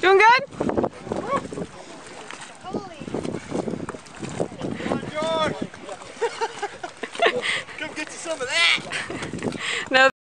Doing good? Come get you some of that! No.